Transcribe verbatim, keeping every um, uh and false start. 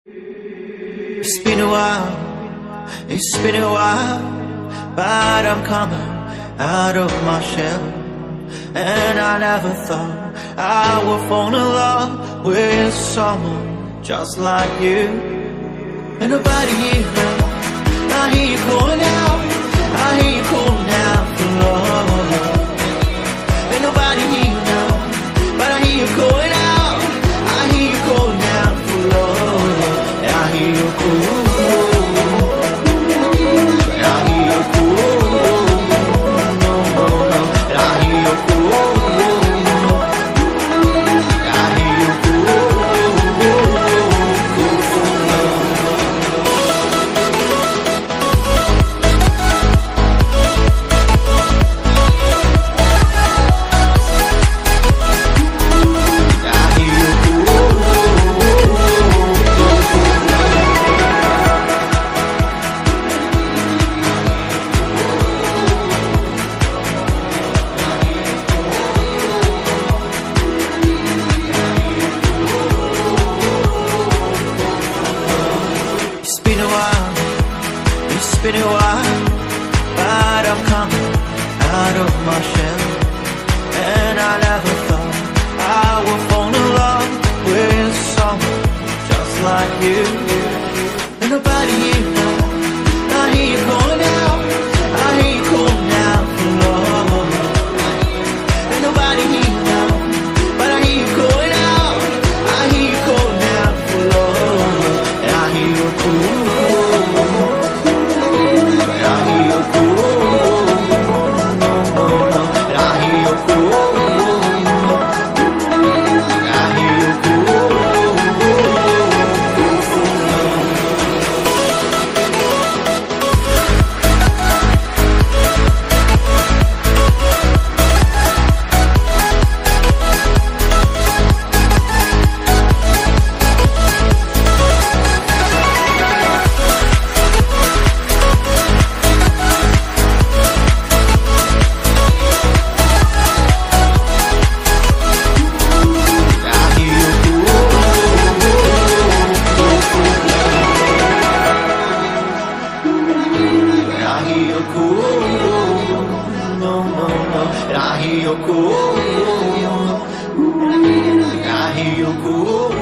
It's been a while, it's been a while, but I'm coming out of my shell. And I never thought I would fall in love with someone just like you. And nobody here now, I hear you calling out, I hear you calling out for love. Ain't nobody here now, but I hear you calling out, I hear you calling out for love. And I hear you calling, and I hear you calling, no, no, no. And I hear you calling, and I hear you calling. It's been a while, but I'm coming out of my shell. And I never thought I would fall in love with someone just like you. And nobody here now, I hear you calling out, I hear you calling out for love. And nobody here now, but I hear you calling out, I hear you calling out for love. And I hear you calling. And I hear you cool, I hear you cool.